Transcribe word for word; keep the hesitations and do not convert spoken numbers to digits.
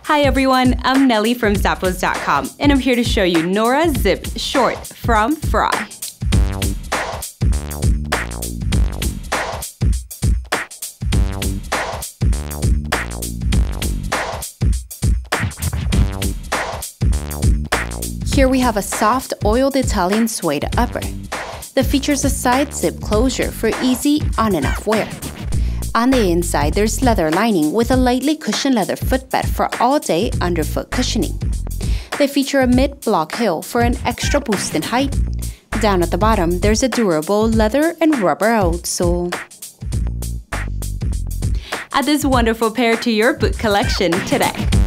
Hi everyone, I'm Nelly from Zappos dot com, and I'm here to show you Nora Zip short from Frye. Here we have a soft oiled Italian suede upper that features a side zip closure for easy on and off wear. On the inside, there's leather lining with a lightly cushioned leather footbed for all-day underfoot cushioning. They feature a mid-block heel for an extra boost in height. Down at the bottom, there's a durable leather and rubber outsole. Add this wonderful pair to your boot collection today.